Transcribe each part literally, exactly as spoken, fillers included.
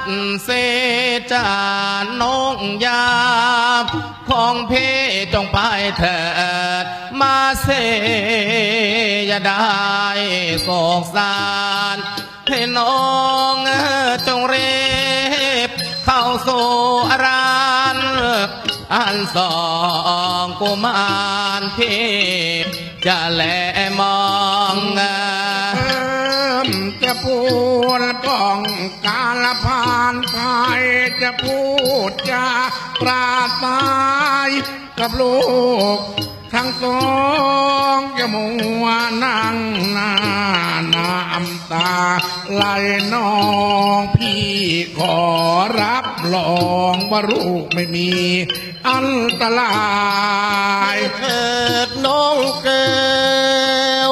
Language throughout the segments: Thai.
เสจาน้องยาของเพจงไปเถิดมาเสยได้โศกสารให้น้องจงเรีบเข้าสู่อารานอันสองกุมารพี่จะแลมองจะพูดป้องกาลพานไปจะพูดจะปราศายกับลูกทั้งสองจะมัวนั่งหน้าน้ำตาไหลน้องพี่ขอรับรองว่าลูกไม่มีอันตรายเถิดน้องแก้ว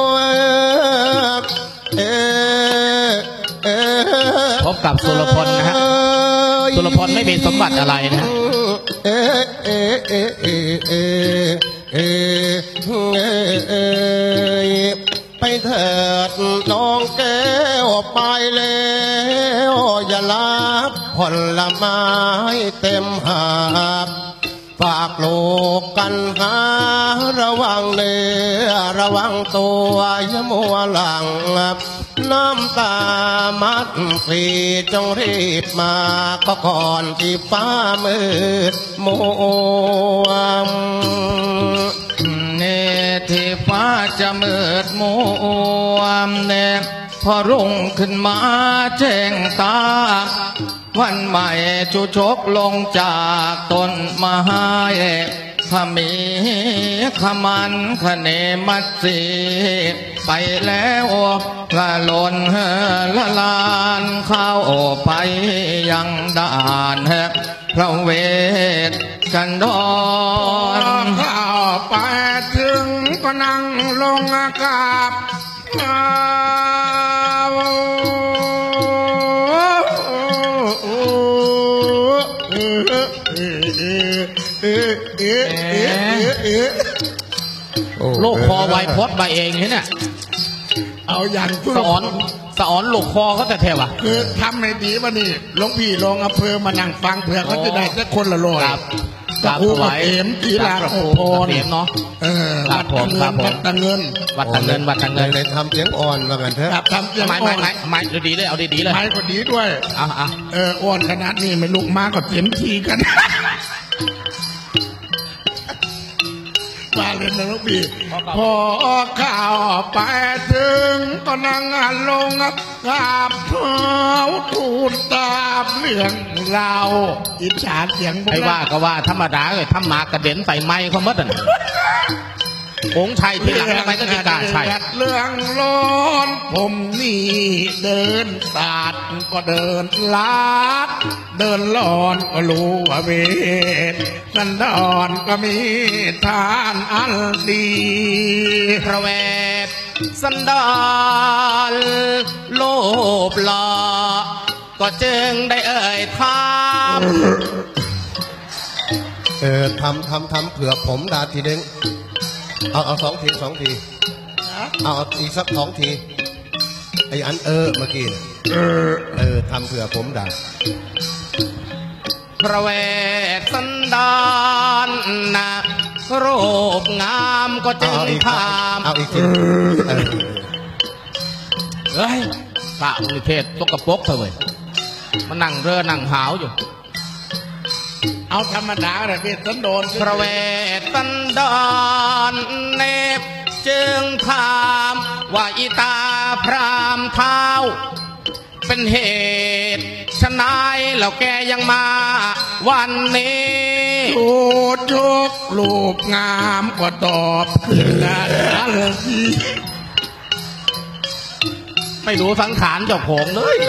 พบกับสุรพลนะฮะสุรพลไม่มีสมบัติอะไรนะเออเออเออเออเออเออเออไปเถิดน้องแก้วไปแล้วอย่าลับผลไม้เต็มหาบฝากลูกกันหาระวังเนื้อระวังตัวอย่ามัวหลังน้ำตามัดสีจงรีบมาก็ก่อนที่ฟ้ามืดมัวเนที่ฟ้าจะมืดมัวเนพอรุ่งขึ้นมาแจ้งตาวันใหม่จุชกลงจากต้นไม้ขมีขมันขเนมัดสีไปแล้วละหล่นละลานเข้าไปยังด่านพระเวทกันดอนเข้าไปถึงก็นั่งลงกราบลูกคอไวพดมาเองเนี่ยเอาอย่างสอนสอนลูกคอเขาแต่เทวะคือทำให้ดีวะนี่หลวงพี่ลงอำเภอมานั่งฟังเผื่อเขาจะได้แค่คนละโลครับกับครูกับเอ็มกีฬาโอโอนเนาะเออวัดเงินวัดตะเงินวัดตะเงินวัดตะเงินเลยทำเสียงอ่อนว่ากันเถอะทำเสียงอ่อนไม่ไม่ไม่ดีเลยเอาดีๆเลยไม่ก็ดีด้วยอ่ะอ่ะเอออ่อนขนาดนี้ไม่ลุกมาก็เต็มทีกันมาเล่นนะลูกพี่พอข่าวไปถึงก็นั่งลงกราบเท้าทูลตามเรื่องเราอิจฉาเสียงไอ้ว่าก็ว่าธรรมดาเลยทำมากระเด็นใส่ไม้เขาเมื่อไหร่องชัยที่หลังทำไมก็จะกล้าใช่เรื่องร้อนผมนี่เดินตาดก็เดินลาดเดินร้อนก็รู้ว่าเวทสันดอนก็มีทานอันดีพระเวทสันดอนโลภหล่อก็จึงได้เอ่ยถามเออทำทำทำเผื่อผมดาทีนึงเอาเอาสองทีสองทีเอาอีกสักสองทีไอ้อันเออเมื่อกี้เออเออทำเผื่อผมด่าพระเวทสันดานนะรูปงามก็จึงพามเอาอีกทีเฮ้ยพระอุเทศตกกระปกเถอะเว้ยมันนั่งเรือนั่งหาวอยู่เอาธรรมดาเลยเวทสันดรพระเวทสันดรเนบจึงถามว่าอีตาพรามเท้าเป็นเหตุชนายแล้วแกยังมาวันนี้จูดยกลูกงามก็ตอบขึ้นนะไม่รู้สังขารเจ้าของเลย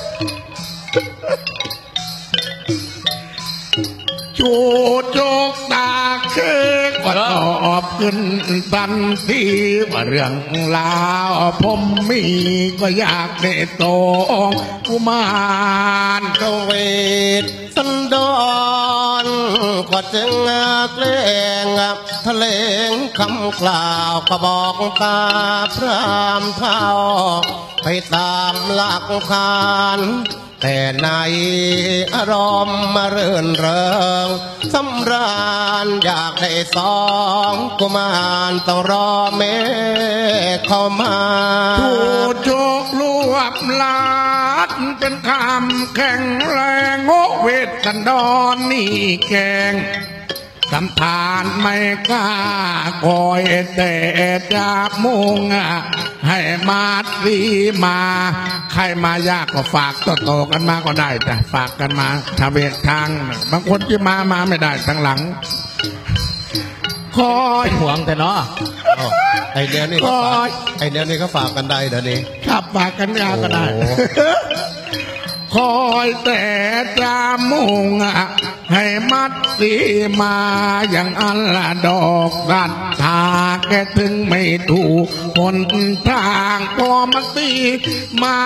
จูดยกตาเคืนก็ตอบขึ้นทันทีว่าเรื่องราวผมมีก็อยากได้โตกุมารพระเวทสันดรก็จึงเกรงทะเลงคำกล่าวก็บอกตาพรามเท่าไปตามหลักฐานแต่ในอารมณ์มาเรื่นเริงสำราญอยากได้สองกุมารต้องรอแม่เข้ามาถูกโจกลวบลาดเป็นคำแข็งแรงโงเวทสันดอนนี่แกงสำทานไม่กล้าคอยแต่จากมุงให้มาดีมาใครมายากก็ฝากต่อๆกันมาก็ได้แต่ฝากกันมาทางเวททางบางคนที่มามาไม่ได้ทางหลังคอยห่วงแต่เนาะไอเดียนี่ก็ฝากไอเดียนี่ก็ฝากกันได้เดี๋ยวนี้ครับฝากกันยาก็ได้คอยแต่จะมุ่งให้มัดสีมาอย่างอันละดอกรัดทาแกถึงไม่ถูกคนทางพอมัดสีมา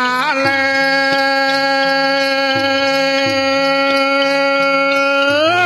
แล้ว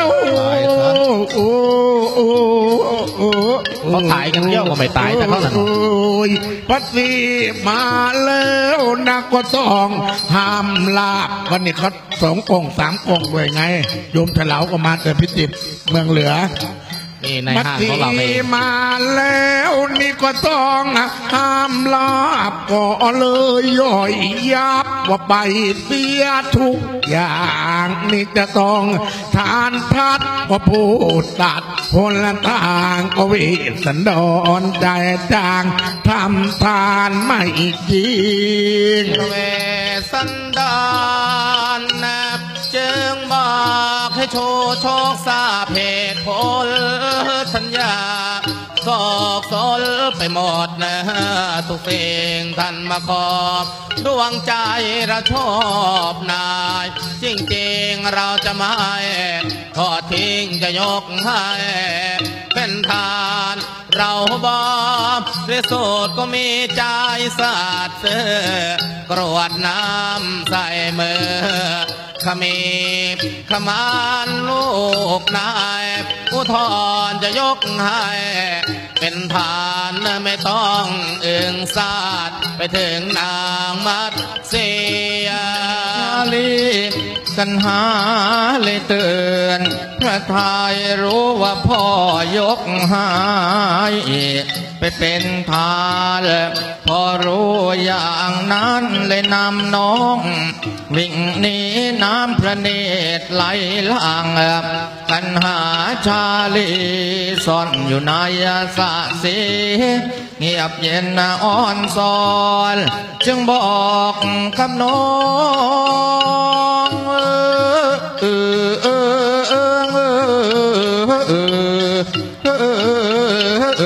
เขาตายกันเยอะกว่าไม่ตายแต่เขาหนักพัดสีมาแล้วนักก็ต้องห้ามลาบวันนี้เขาสองกงสามกงด้วยไงโยมเถลาก็มาแต่พิจิตรเมืองเหลือนี่ในห้างของเราเองมาแล้วนี่ก็ต้องห้ามลาบก็เลยย่อยยับว่าไปเสียทุกอย่างนี่จะต้องทานพัดก็พูดตัดพลทางก็เวสันดรใจจางทำทานไม่จริงเวสันดรนับจึงบอกให้โชว์โชคทราบเหตุผลสัญญาสอกสนไปหมดนะทุกสิ่งท่านมาขอบดวงใจเราชอบนายจริงๆเราจะไม่ทอดทิ้งจะยกให้เป็นทานเราบอกเรโสดก็มีใจสาดเสื้อกรวดน้ำใส่มือขมีขมานลูกนายอุทธรจะยกให้เป็นทานไม่ต้องอึงซาดไปถึงนางมัดเสียลีกันหาเลยเตือนพระทายรู้ว่าพ่อยกหายไปเป็นทานพอรู้อย่างนั้นเลยนำน้องวิ่งหนีน้ำพระเนตรไหลหลังกันหาชาลีซ่อนอยู่ในสะสีเงียบเย็นอ่อนซอนจึงบอกกับน้องเออเออเออเออเออเอ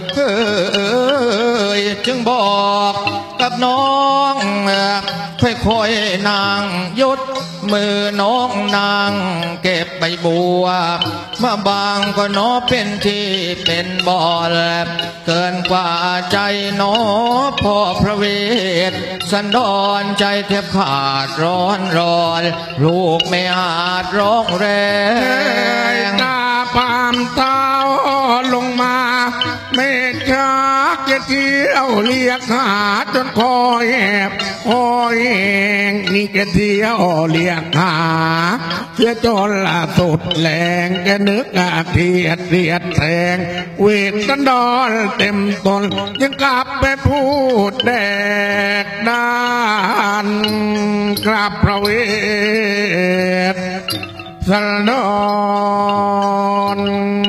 อจึงบอกกับน้องค่อยๆนางยดมือน้องนางเก็บใบบัวมาบางก็น้อเป็นที่เป็นบ่อเกินกว่าใจน้อพ่อพระเวทสันดรใจแทบขาดร้อนร้อนลูกไม่อาจร้องแรงตาปามเท้าลงมาเมฆชักจะเที่ยวเรียกหาจนคอยแอบคอยเองนี่แกเที่ยวเรียกหาเสียจนละสุดแรงแกนึกอาเทียดเรียดแทงเวทสันดรเต็มตนยังกลับไปพูดแดกดานกลับพระเวทสันดร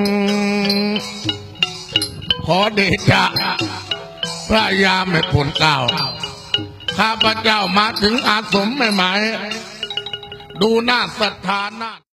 ขอเดชะพระยาไม่ผลเก่าข้าพเจ้ามาถึงอาสมใหม่ๆดูหน้าศรัทธาหน้า